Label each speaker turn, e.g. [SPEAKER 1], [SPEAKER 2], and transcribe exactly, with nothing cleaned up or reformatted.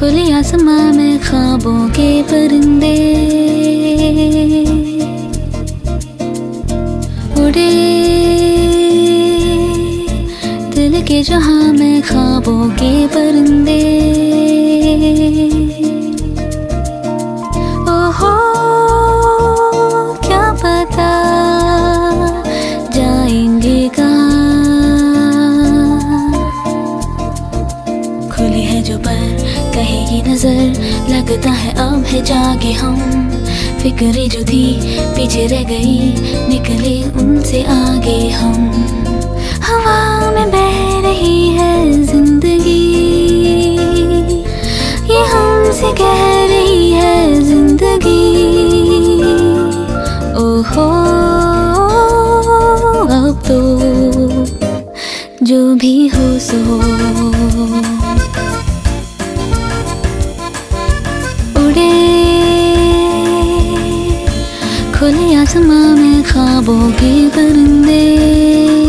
[SPEAKER 1] खुले आसमां में ख्वाबों के परिंदे उड़े, दिल के जहां में ख्वाबों के परिंदे। ओहो क्या पता जाएंगे कहाँ, खुली है जो पर कहेगी नजर, लगता है अब है जागे हम। फिक्रें जो थी पीछे रह गई, निकले उनसे आगे हम। हवा में बह रही है जिंदगी, ये हमसे कह रही है जिंदगी। ओहो अब तो जो भी हो सो, उड़े खुले आसमां में ख्वाबों के परिंदे।